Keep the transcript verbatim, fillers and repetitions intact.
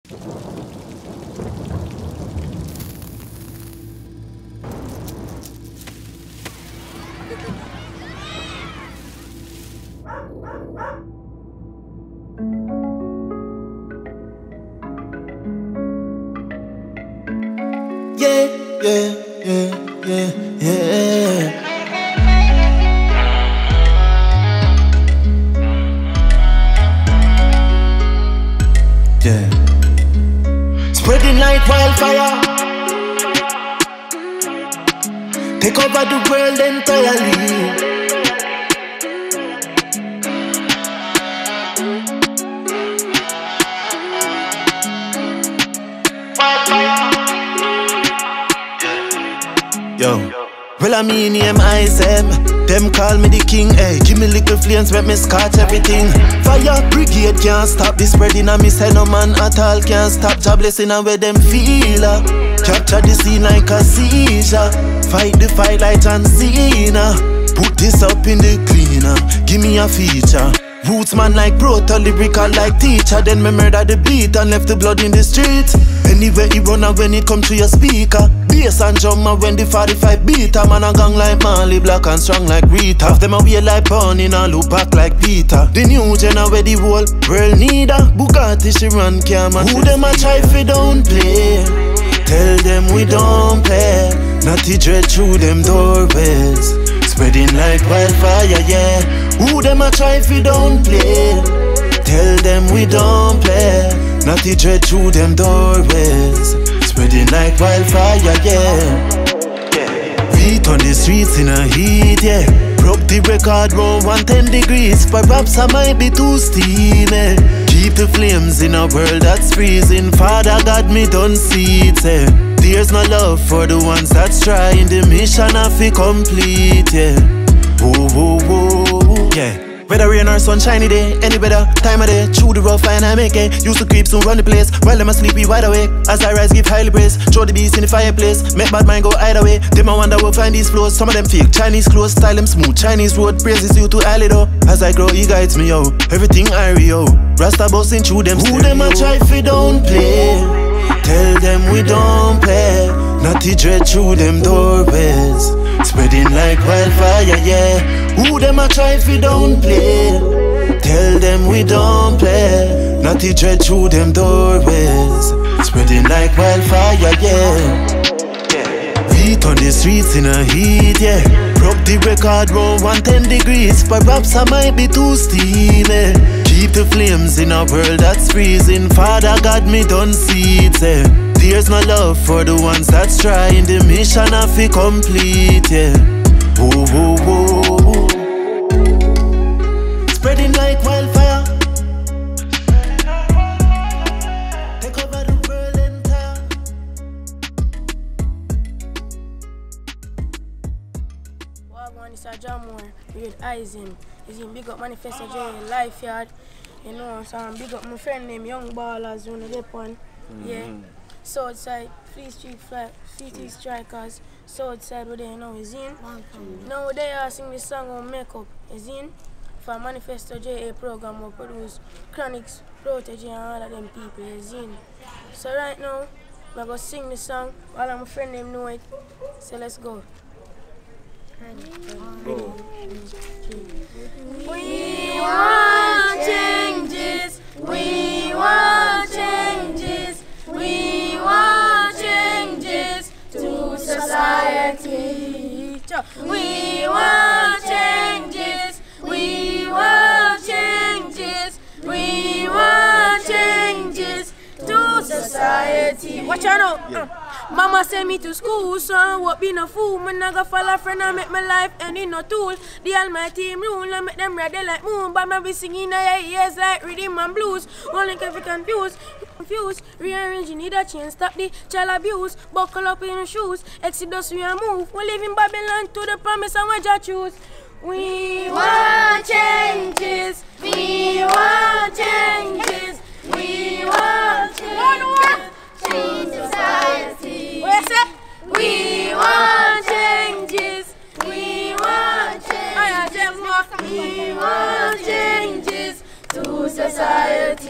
Yeah, yeah, yeah, yeah, yeah. Yeah. Spreading like wildfire. Take over the world entirely. Yo, well I mean name Izem. Them call me the king, hey. Give me little flames, make me scotch everything. Fire brigade can't stop this spreading, and me say no man at all can't stop. Job blessing and where them feel uh. Capture the scene like a seizure. Fight the fight like John Cena. Put this up in the cleaner. Give me a feature. Roots man like proto, lyrical like teacher. Then me murder the beat and left the blood in the streets. Anywhere he run and when it come to your speaker. Bass and drummer when the forty-five beat a man a gang like Marley, black and strong like Rita. Half them a wear like Bonnie and look back like Peter. The new gen where the whole world need a Bugatti she run camera. Who them a try fi don't play? Tell them we don't play. Natty dread through them doorways. Spreading like wildfire, yeah. Who them a try fi don't play? Tell them we don't play. Natty dread through them doorways. Spreading like wildfire, yeah. Feet on the streets in a heat, yeah. Broke the record round one ten degrees. Perhaps I might be too steamy. Keep the flames in a world that's freezing. Father God, me don't see it, yeah. There's no love for the ones that's trying. The mission have to complete, yeah. Whoa, whoa, whoa, yeah. Whether rain or sunshiny day, any better time of day. Through the rough and I make it. Used to creep, soon run the place. While them a sleepy wide awake. As I rise, give highly praise. Throw the beast in the fireplace. Make bad mind go either way. Them I wonder where find these flows. Some of them fake Chinese clothes, style them smooth. Chinese road praises you to alley though. As I grow, he guides me yo. Everything I yo. Rasta busting through them. Who them a try fi don't play? Tell them we don't play. Natty dread through them doorways. Spreading like wildfire, yeah. Who them a try fi don't play? Tell them we don't play. Natty dread through them doorways. Spreading like wildfire, yeah. Feet on the streets in a heat, yeah. Broke the record round one ten degrees. Perhaps I might be too steamy. Keep the flames in a world that's freezing. Father God, me don't see it, yeah. There's no love for the ones that's trying. The mission have to complete, yeah. Whoa, whoa, whoa. Spreading like wildfire. Take over the world entire. Wagwan is a jam more with Izem. Izem big up Manifesto J, LifeYard. You know, so I'm big up my friend named Young Ballers, you know, that one. Mm-hmm. Yeah. Southside, Free Street Flag, Free Street Strikers, Southside, where they you know is in. Mm-hmm. Now they are sing this song on Makeup, is in. For Manifesto J A program we produce Chronics, Protege and all of them people is in. So right now, we're going to sing the song, all of my friend them know it. So let's go. Go. We want changes, we want changes, we want changes to society. We want changes, we want changes, we want changes to society. Watch out now. Yeah. Mama send me to school, so I won't be no fool. Man, I go follow a friend and make my life end in no tool. The almighty rule and make them ready like moon. But me be singing their ears like rhythm and blues. Only if you confused, confused. Rearrange, you need a change. Stop the child abuse. Buckle up in your shoes. Exodus, we are move. We live in Babylon to the promise and we just choose. We want changes. We want changes. We want changes. Change society. What you say? We want changes. We want changes. We want changes to society.